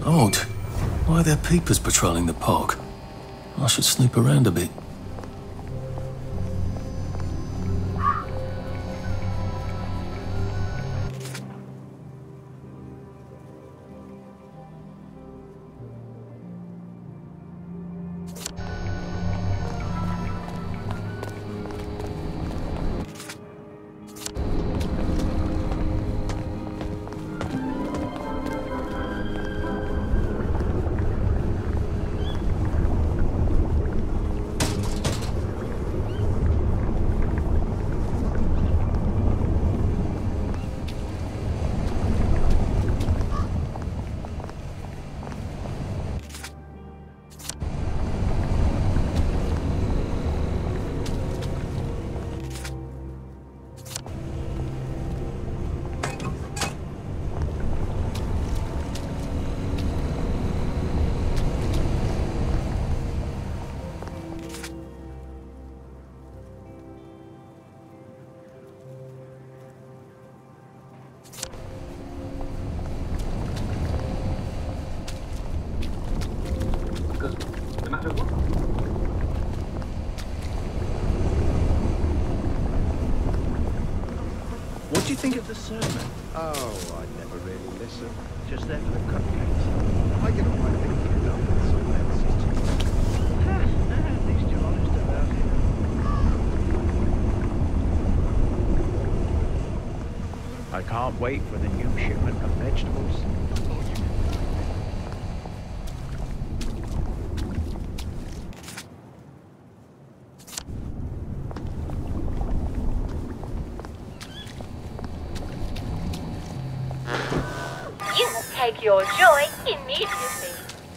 Odd. Why are there peepers patrolling the park? I should snoop around a bit. What do you think of the sermon? Oh, I never really listen. Just there for the cupcakes. I get all my thinking done with someone else's too. At least you're honest about it. I can't wait for the new shipment of vegetables. Take your joy immediately.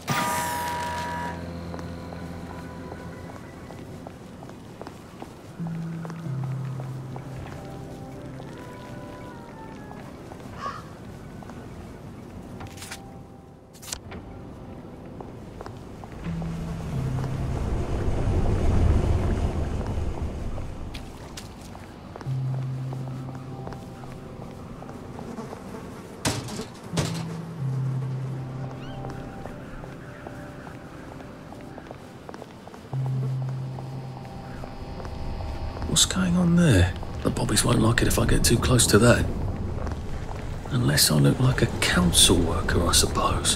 What's going on there? The bobbies won't like it if I get too close to that. Unless I look like a council worker, I suppose.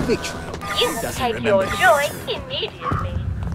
victory. You must Doesn't take remember your the joy victory. immediately.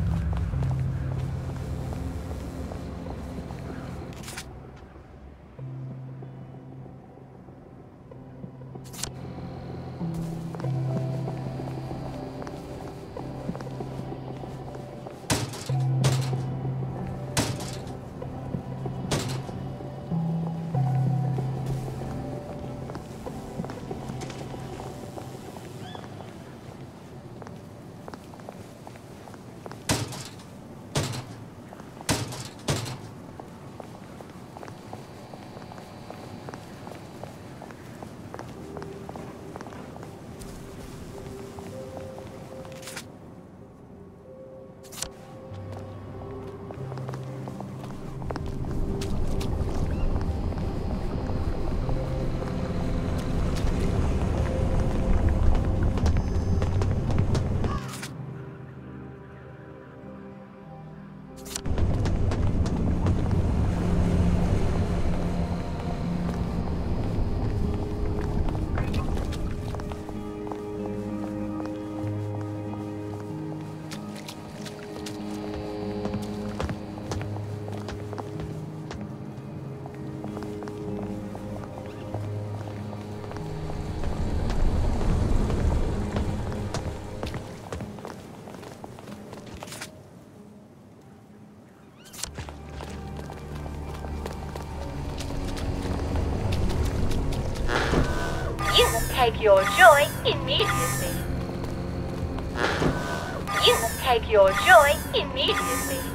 You must take your joy immediately. You must take your joy immediately.